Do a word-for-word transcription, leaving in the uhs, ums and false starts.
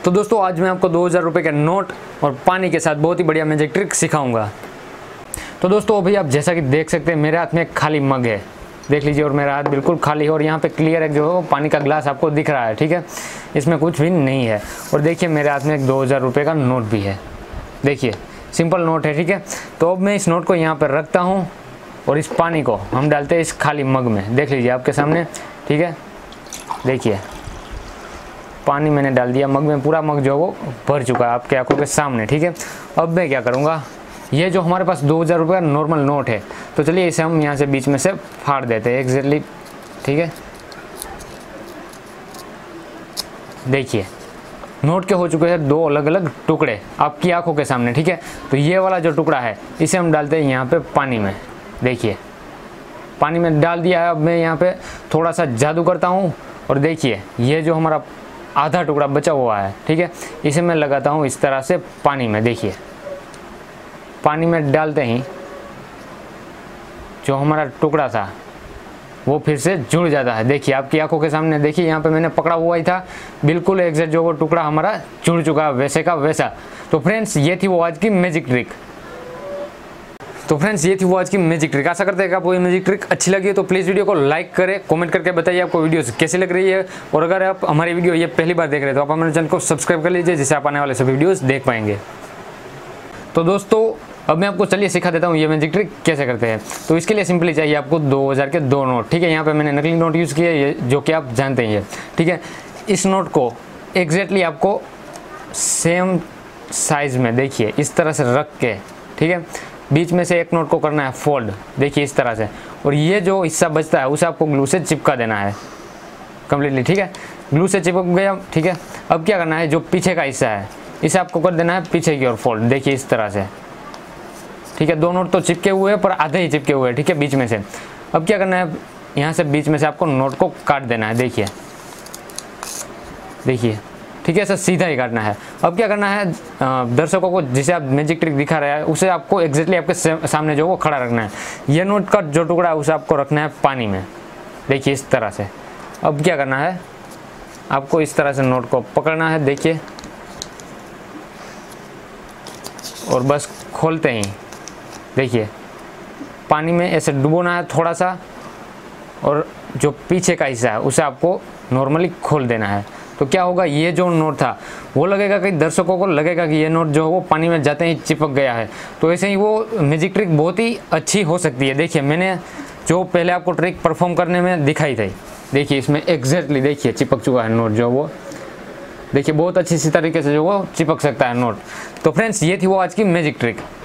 तो दोस्तों आज मैं आपको दो हज़ार रुपये के नोट और पानी के साथ बहुत ही बढ़िया मैजिक ट्रिक सिखाऊंगा। तो दोस्तों अभी आप जैसा कि देख सकते हैं मेरे हाथ में एक खाली मग है, देख लीजिए, और मेरा हाथ बिल्कुल खाली है और यहाँ पे क्लियर एक जो है वो पानी का ग्लास आपको दिख रहा है, ठीक है, इसमें कुछ भी नहीं है। और देखिए मेरे हाथ में एक दो हज़ार रुपये का नोट भी है, देखिए सिंपल नोट है, ठीक है। तो अब मैं इस नोट को यहाँ पर रखता हूँ और इस पानी को हम डालते हैं इस खाली मग में, देख लीजिए आपके सामने, ठीक है। देखिए पानी मैंने डाल दिया मग में, पूरा मग जो है वो भर चुका है आपके आंखों के सामने, ठीक है। अब मैं क्या करूँगा, ये जो हमारे पास दो हज़ार रुपये का नॉर्मल नोट है, तो चलिए इसे हम यहाँ से बीच में से फाड़ देते हैं एग्जैक्टली, ठीक है। देखिए नोट के हो चुके हैं दो अलग अलग टुकड़े आपकी आंखों के सामने, ठीक है। तो ये वाला जो टुकड़ा है इसे हम डालते हैं यहाँ पे पानी में, देखिए पानी में डाल दिया है। अब मैं यहाँ पे थोड़ा सा जादू करता हूँ और देखिए ये जो हमारा आधा टुकड़ा बचा हुआ है, ठीक है, इसे मैं लगाता हूँ इस तरह से पानी में। देखिए पानी में डालते ही जो हमारा टुकड़ा था वो फिर से जुड़ जाता है, देखिए आपकी आंखों के सामने। देखिए यहाँ पे मैंने पकड़ा हुआ ही था, बिल्कुल एग्जैक्ट जो वो टुकड़ा हमारा जुड़ चुका है वैसे का वैसा। तो फ्रेंड्स ये थी वो आज की मैजिक ट्रिक। तो फ्रेंड्स ये थी वो आज की मैजिक ट्रिक। आशा करते हैं कि आपको ये मैजिक ट्रिक अच्छी लगी है, तो प्लीज़ वीडियो को लाइक करें, कमेंट करके बताइए आपको वीडियो कैसी लग रही है। और अगर आप हमारी वीडियो ये पहली बार देख रहे हैं तो आप हमारे चैनल को सब्सक्राइब कर लीजिए, जिससे आप आने वाले सभी वीडियोस देख पाएंगे। तो दोस्तों अब मैं आपको चलिए सिखा देता हूँ ये मैजिक ट्रिक कैसे करते हैं। तो इसके लिए सिंपली चाहिए आपको दो हज़ार के दो नोट, ठीक है। यहाँ पे मैंने नकली नोट यूज़ किए हैं जो कि आप जानते हैं, ठीक है। इस नोट को एग्जैक्टली आपको सेम साइज़ में देखिए इस तरह से रख के, ठीक है, बीच में से एक नोट को करना है फोल्ड, देखिए इस तरह से। और ये जो हिस्सा बचता है उसे आपको ग्लू से चिपका देना है कम्प्लीटली, ठीक है। ग्लू से चिपक गया, ठीक है। अब क्या करना है, जो पीछे का हिस्सा है इसे आपको कर देना है पीछे की ओर फोल्ड, देखिए इस तरह से, ठीक है। दो नोट तो चिपके हुए हैं पर आधे ही चिपके हुए हैं, ठीक है, बीच में से। अब क्या करना है, यहाँ से बीच में से आपको नोट को काट देना है, देखिए देखिए, ठीक है, ऐसा सीधा ही काटना है। अब क्या करना है, दर्शकों को जिसे आप मैजिक ट्रिक दिखा रहे हैं उसे आपको एग्जैक्टली आपके सामने जो वो खड़ा रखना है। ये नोट का जो टुकड़ा है उसे आपको रखना है पानी में, देखिए इस तरह से। अब क्या करना है, आपको इस तरह से नोट को पकड़ना है, देखिए, और बस खोलते ही देखिए पानी में ऐसे डुबोना है थोड़ा सा, और जो पीछे का हिस्सा है उसे आपको नॉर्मली खोल देना है। तो क्या होगा, ये जो नोट था वो लगेगा कि दर्शकों को लगेगा कि ये नोट जो है वो पानी में जाते ही चिपक गया है। तो ऐसे ही वो मैजिक ट्रिक बहुत ही अच्छी हो सकती है। देखिए मैंने जो पहले आपको ट्रिक परफॉर्म करने में दिखाई थी, देखिए इसमें एग्जैक्टली देखिए चिपक चुका है नोट जो वो, देखिए बहुत अच्छी सी तरीके से जो वो चिपक सकता है नोट। तो फ्रेंड्स ये थी वो आज की मैजिक ट्रिक।